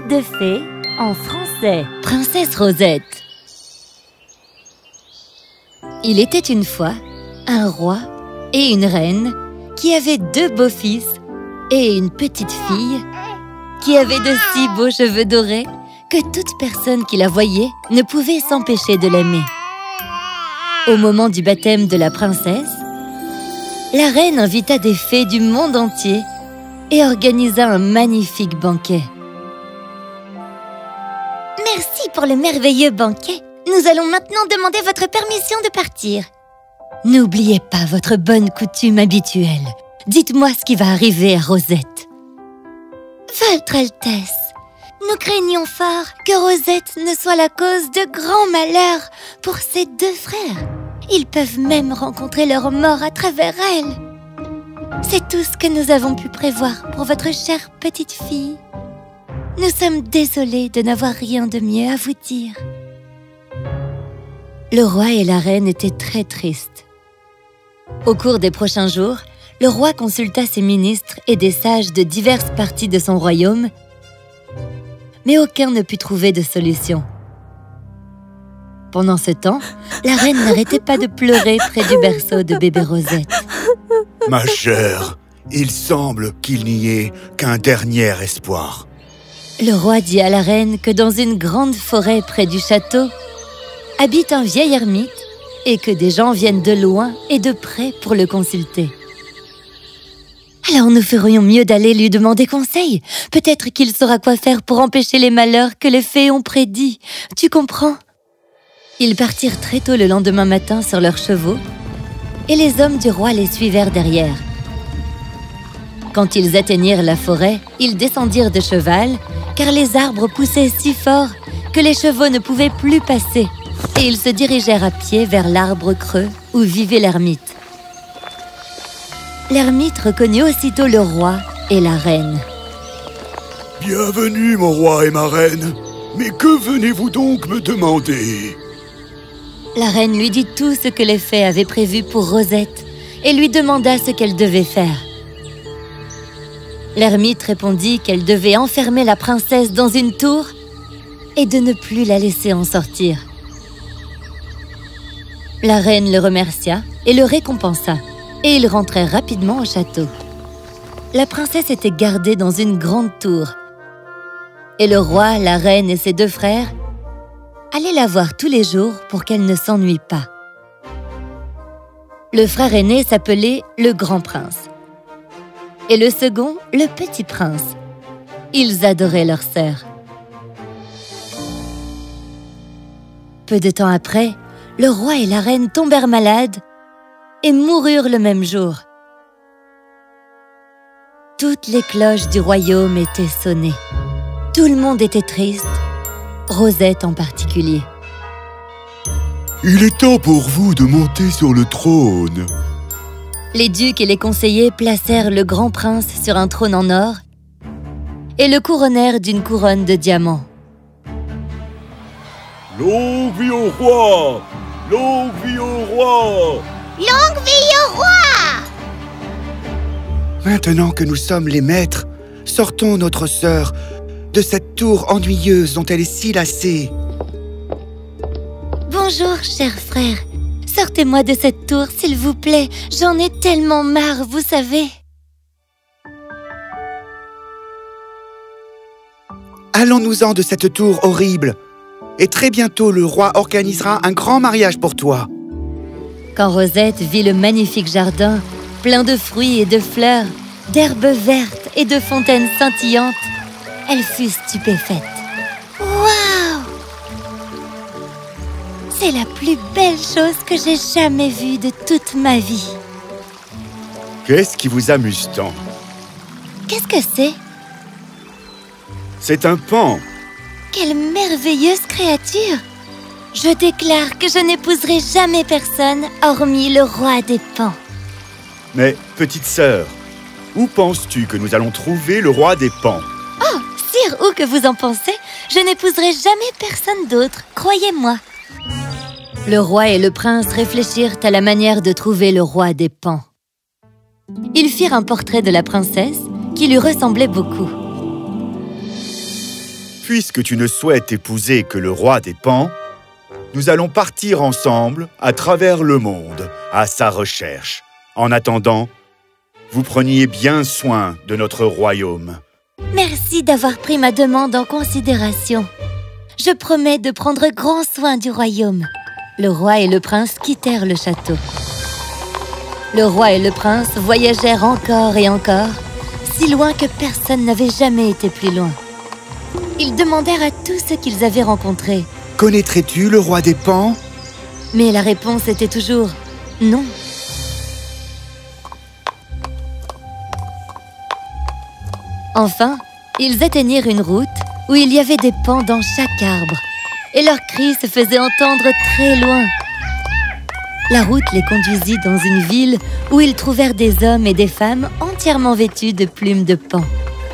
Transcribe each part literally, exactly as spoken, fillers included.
Conte de fées en français. Princesse Rosette. Il était une fois un roi et une reine qui avaient deux beaux-fils et une petite fille qui avait de si beaux cheveux dorés que toute personne qui la voyait ne pouvait s'empêcher de l'aimer. Au moment du baptême de la princesse, la reine invita des fées du monde entier et organisa un magnifique banquet. Merci pour le merveilleux banquet. Nous allons maintenant demander votre permission de partir. N'oubliez pas votre bonne coutume habituelle. Dites-moi ce qui va arriver à Rosette. Votre Altesse, nous craignons fort que Rosette ne soit la cause de grands malheurs pour ses deux frères. Ils peuvent même rencontrer leur mort à travers elle. C'est tout ce que nous avons pu prévoir pour votre chère petite fille. Nous sommes désolés de n'avoir rien de mieux à vous dire. Le roi et la reine étaient très tristes. Au cours des prochains jours, le roi consulta ses ministres et des sages de diverses parties de son royaume, mais aucun ne put trouver de solution. Pendant ce temps, la reine n'arrêtait pas de pleurer près du berceau de bébé Rosette. « Ma chère, il semble qu'il n'y ait qu'un dernier espoir. » Le roi dit à la reine que dans une grande forêt près du château habite un vieil ermite et que des gens viennent de loin et de près pour le consulter. Alors nous ferions mieux d'aller lui demander conseil. Peut-être qu'il saura quoi faire pour empêcher les malheurs que les fées ont prédits. Tu comprends? Ils partirent très tôt le lendemain matin sur leurs chevaux et les hommes du roi les suivirent derrière. Quand ils atteignirent la forêt, ils descendirent de cheval car les arbres poussaient si fort que les chevaux ne pouvaient plus passer et ils se dirigèrent à pied vers l'arbre creux où vivait l'ermite. L'ermite reconnut aussitôt le roi et la reine. « Bienvenue, mon roi et ma reine. Mais que venez-vous donc me demander ?» La reine lui dit tout ce que les fées avaient prévu pour Rosette et lui demanda ce qu'elle devait faire. L'ermite répondit qu'elle devait enfermer la princesse dans une tour et de ne plus la laisser en sortir. La reine le remercia et le récompensa, et ils rentrèrent rapidement au château. La princesse était gardée dans une grande tour, et le roi, la reine et ses deux frères allaient la voir tous les jours pour qu'elle ne s'ennuie pas. Le frère aîné s'appelait le Grand Prince, et le second, le Petit Prince. Ils adoraient leur sœur. Peu de temps après, le roi et la reine tombèrent malades et moururent le même jour. Toutes les cloches du royaume étaient sonnées. Tout le monde était triste, Rosette en particulier. « Il est temps pour vous de monter sur le trône. » Les ducs et les conseillers placèrent le grand prince sur un trône en or et le couronnèrent d'une couronne de diamants. « Longue vie au roi! Longue vie au roi! Longue vie au roi! » Maintenant que nous sommes les maîtres, sortons notre sœur de cette tour ennuyeuse dont elle est si lassée. Bonjour, cher frère. Sortez-moi de cette tour, s'il vous plaît. J'en ai tellement marre, vous savez. Allons-nous-en de cette tour horrible. Et très bientôt, le roi organisera un grand mariage pour toi. Quand Rosette vit le magnifique jardin, plein de fruits et de fleurs, d'herbes vertes et de fontaines scintillantes, elle fut stupéfaite. Waouh! C'est la plus belle chose que j'ai jamais vue de toute ma vie. Qu'est-ce qui vous amuse tant? Qu'est-ce que c'est? C'est un paon. Quelle merveilleuse créature! Je déclare que je n'épouserai jamais personne hormis le roi des paons. Mais, petite sœur, où penses-tu que nous allons trouver le roi des paons? Oh, sire, où que vous en pensez, je n'épouserai jamais personne d'autre, croyez-moi. Le roi et le prince réfléchirent à la manière de trouver le roi des paons. Ils firent un portrait de la princesse qui lui ressemblait beaucoup. puisque tu ne souhaites épouser que le roi des Pans, nous allons partir ensemble à travers le monde à sa recherche. En attendant, vous preniez bien soin de notre royaume. Merci d'avoir pris ma demande en considération. Je promets de prendre grand soin du royaume. Le roi et le prince quittèrent le château. Le roi et le prince voyagèrent encore et encore, si loin que personne n'avait jamais été plus loin. Ils demandèrent à tous ceux qu'ils avaient rencontrés. « Connaîtrais-tu le roi des Pans ?» Mais la réponse était toujours « non ». Enfin, ils atteignirent une route où il y avait des pans dans chaque arbre, et leurs cris se faisaient entendre très loin. La route les conduisit dans une ville où ils trouvèrent des hommes et des femmes entièrement vêtus de plumes de paon.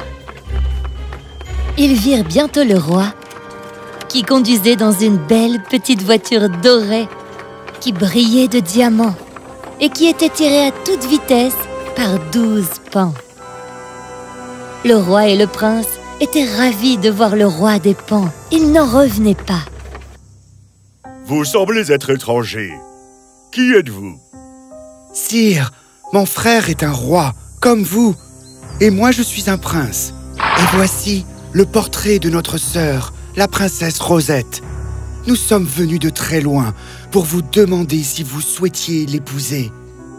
Ils virent bientôt le roi, qui conduisait dans une belle petite voiture dorée, qui brillait de diamants et qui était tirée à toute vitesse par douze paons. Le roi et le prince étaient ravis de voir le roi des Pans. Ils n'en revenaient pas. Vous semblez être étranger. Qui êtes-vous? Sire, mon frère est un roi, comme vous, et moi je suis un prince. Et voici le portrait de notre sœur, la princesse Rosette. Nous sommes venus de très loin pour vous demander si vous souhaitiez l'épouser.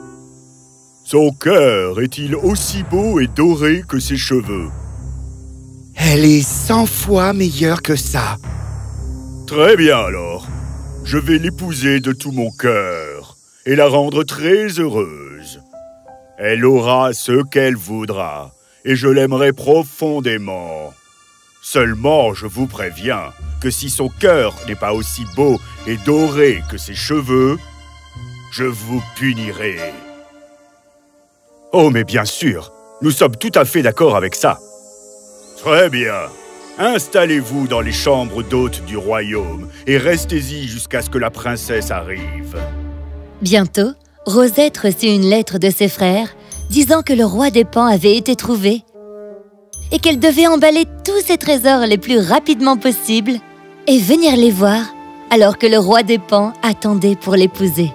Son cœur est-il aussi beau et doré que ses cheveux? Elle est cent fois meilleure que ça. Très bien alors. Je vais l'épouser de tout mon cœur et la rendre très heureuse. Elle aura ce qu'elle voudra et je l'aimerai profondément. Seulement, je vous préviens que si son cœur n'est pas aussi beau et doré que ses cheveux, je vous punirai. Oh, mais bien sûr, nous sommes tout à fait d'accord avec ça. Très bien. Installez-vous dans les chambres d'hôtes du royaume et restez-y jusqu'à ce que la princesse arrive. Bientôt, Rosette reçut une lettre de ses frères disant que le roi des Pans avait été trouvé et qu'elle devait emballer tous ses trésors les plus rapidement possible et venir les voir alors que le roi des Pans attendait pour l'épouser.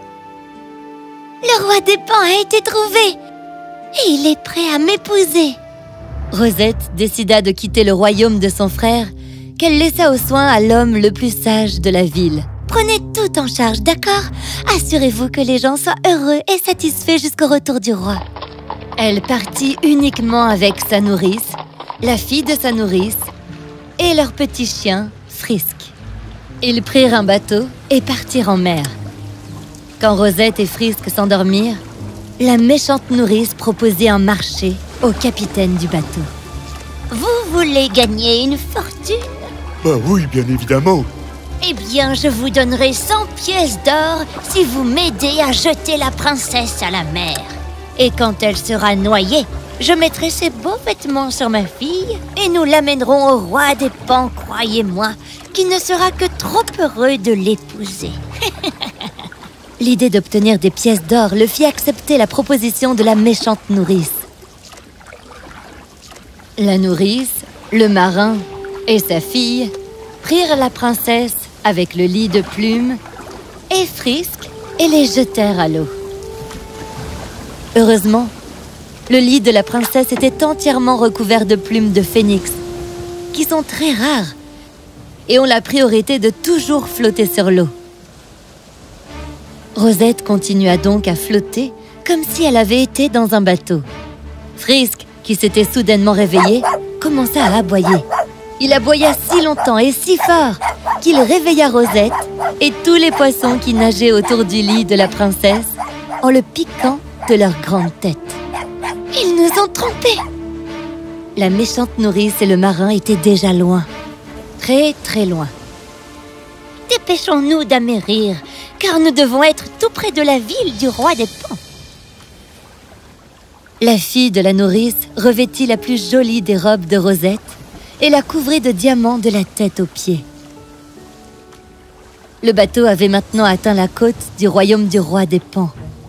Le roi des Pans a été trouvé et il est prêt à m'épouser. Rosette décida de quitter le royaume de son frère, qu'elle laissa aux soins à l'homme le plus sage de la ville. Prenez tout en charge, d'accord? Assurez-vous que les gens soient heureux et satisfaits jusqu'au retour du roi. Elle partit uniquement avec sa nourrice, la fille de sa nourrice et leur petit chien, Frisk. Ils prirent un bateau et partirent en mer. Quand Rosette et Frisk s'endormirent, la méchante nourrice proposait un marché au capitaine du bateau. Vous voulez gagner une fortune? Bah oui, bien évidemment. Eh bien, je vous donnerai cent pièces d'or si vous m'aidez à jeter la princesse à la mer. Et quand elle sera noyée, je mettrai ses beaux vêtements sur ma fille et nous l'amènerons au roi des Pans, croyez-moi, qui ne sera que trop heureux de l'épouser. L'idée d'obtenir des pièces d'or le fit accepter la proposition de la méchante nourrice. La nourrice, le marin et sa fille prirent la princesse avec le lit de plumes et Frisk et les jetèrent à l'eau. Heureusement, le lit de la princesse était entièrement recouvert de plumes de phénix, qui sont très rares et ont la priorité de toujours flotter sur l'eau. Rosette continua donc à flotter comme si elle avait été dans un bateau. Frisk, qui s'était soudainement réveillé, commença à aboyer. Il aboya si longtemps et si fort qu'il réveilla Rosette et tous les poissons qui nageaient autour du lit de la princesse en le piquant de leurs grandes têtes. Ils nous ont trompés! La méchante nourrice et le marin étaient déjà loin, très très loin. Dépêchons-nous d'amérir, car nous devons être tout près de la ville du roi des Pans. La fille de la nourrice revêtit la plus jolie des robes de Rosette et la couvrit de diamants de la tête aux pieds. Le bateau avait maintenant atteint la côte du royaume du roi des Pans.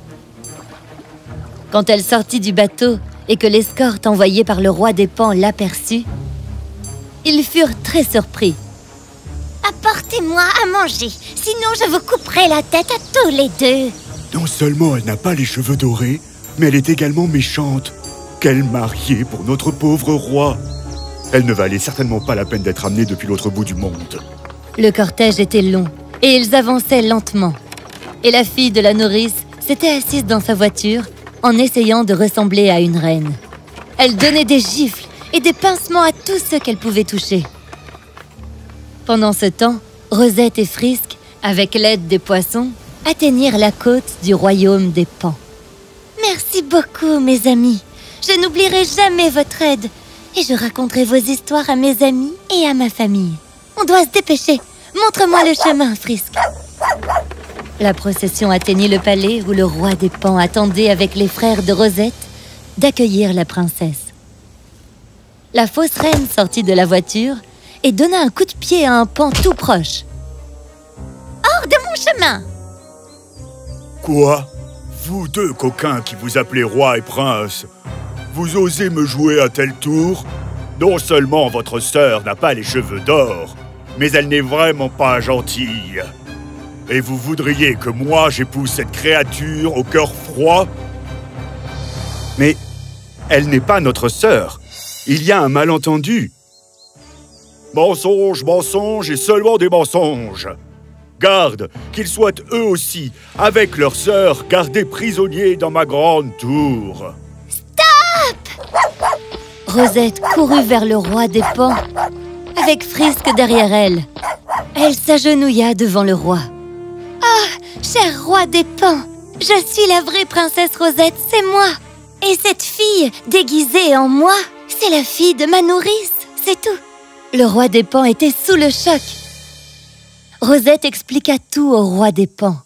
Quand elle sortit du bateau et que l'escorte envoyée par le roi des Pans l'aperçut, Ils furent très surpris. Apportez-moi à manger, sinon je vous couperai la tête à tous les deux. Non seulement elle n'a pas les cheveux dorés, mais elle est également méchante. Quelle mariée pour notre pauvre roi! Elle ne valait certainement pas la peine d'être amenée depuis l'autre bout du monde. Le cortège était long et ils avançaient lentement. Et la fille de la nourrice s'était assise dans sa voiture en essayant de ressembler à une reine. Elle donnait des gifles et des pincements à tous ceux qu'elle pouvait toucher. Pendant ce temps, Rosette et Frisk, avec l'aide des poissons, atteignirent la côte du royaume des Pans. Merci beaucoup, mes amis. Je n'oublierai jamais votre aide. Et je raconterai vos histoires à mes amis et à ma famille. On doit se dépêcher. Montre-moi le chemin, Frisk. La procession atteignit le palais où le roi des Pans attendait avec les frères de Rosette d'accueillir la princesse. La fausse reine sortit de la voiture et donna un coup de pied à un pan tout proche. Hors de mon chemin! Quoi? Vous deux coquins qui vous appelez roi et prince, vous osez me jouer à tel tour? Non seulement votre sœur n'a pas les cheveux d'or, mais elle n'est vraiment pas gentille. Et vous voudriez que moi j'épouse cette créature au cœur froid? Mais elle n'est pas notre sœur. Il y a un malentendu. Mensonge, mensonge et seulement des mensonges. Garde qu'ils soient eux aussi, avec leur sœur, gardés prisonniers dans ma grande tour. Rosette courut vers le roi des Pans, avec Frisk derrière elle. Elle s'agenouilla devant le roi. « Oh, cher roi des Pans, je suis la vraie princesse Rosette, c'est moi. Et cette fille, déguisée en moi, c'est la fille de ma nourrice, c'est tout. » Le roi des Pans était sous le choc. Rosette expliqua tout au roi des Pans.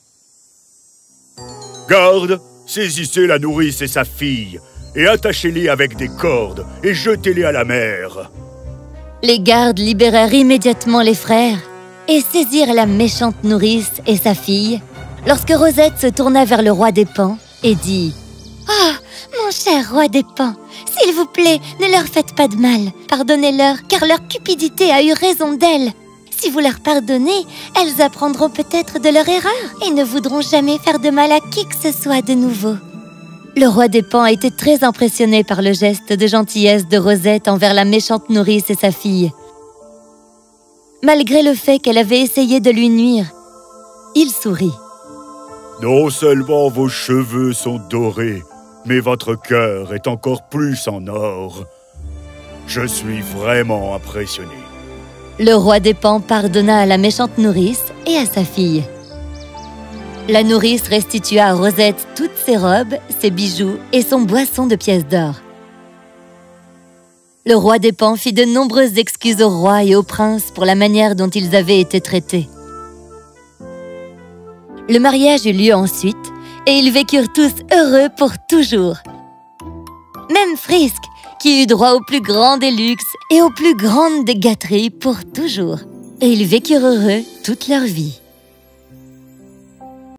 Garde, saisissez la nourrice et sa fille, et attachez-les avec des cordes, et jetez-les à la mer. Les gardes libérèrent immédiatement les frères et saisirent la méchante nourrice et sa fille lorsque Rosette se tourna vers le roi des Pans et dit « Oh, mon cher roi des Pans, s'il vous plaît, ne leur faites pas de mal. Pardonnez-leur, car leur cupidité a eu raison d'elles. Si vous leur pardonnez, elles apprendront peut-être de leur erreur et ne voudront jamais faire de mal à qui que ce soit de nouveau. » Le roi des Pans était très impressionné par le geste de gentillesse de Rosette envers la méchante nourrice et sa fille. Malgré le fait qu'elle avait essayé de lui nuire, il sourit. « Non seulement vos cheveux sont dorés, mais votre cœur est encore plus en or. Je suis vraiment impressionné. » Le roi des Pans pardonna à la méchante nourrice et à sa fille. La nourrice restitua à Rosette toutes ses robes, ses bijoux et son boisson de pièces d'or. Le roi des Pans fit de nombreuses excuses au roi et au prince pour la manière dont ils avaient été traités. Le mariage eut lieu ensuite et ils vécurent tous heureux pour toujours. Même Frisk, qui eut droit au plus grand des luxes et aux plus grandes des gâteries pour toujours. Et ils vécurent heureux toute leur vie.